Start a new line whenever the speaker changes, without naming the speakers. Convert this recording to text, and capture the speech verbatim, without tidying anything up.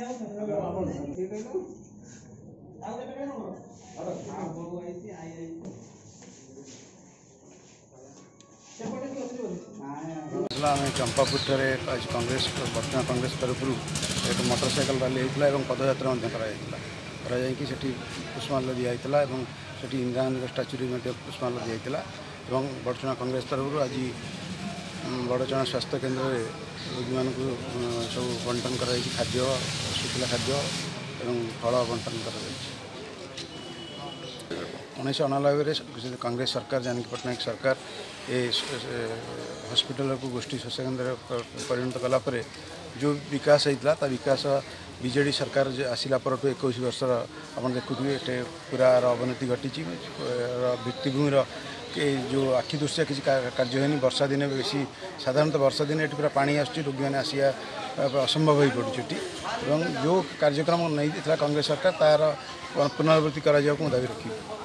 आम चंपापुर आज कांग्रेस वर्तमान कांग्रेस तरफ एक मोटरसाइकिल रैली होता है पदयात्रा कराई से पुष्पांजलि दिखाई से इंदिरा गांधी स्टाच्यू पुष्पांजलि दिखाई बड़चना कांग्रेस तरफ आज बड़चना स्वास्थ्य केन्द्र रोगी मान सब बंटन कर खाद्य शुखला खाद्य और फल बंटन कर उन्नीस अनानबे कांग्रेस सरकार जानकी पट्टनायक सरकार ए हॉस्पिटल को गोष्ठी स्वास्थ्य केन्द्र परिणत कलापर जो विकास होता विकास बीजेडी सरकार आसला पर इक्कीस वर्ष आप देखुए पूरा अवनति घटी भित्तिभूमि जो आखि दृश्य किसी कार्य होनी वर्षा दिन बेसी साधारणतः वर्षा दिन ये पूरा पानी आस रोगी मैंने आसिया असंभव हो पड़ी जो कार्यक्रम नहीं कांग्रेस सरकार तार पुनरावृत्ति करा दाबी रखी।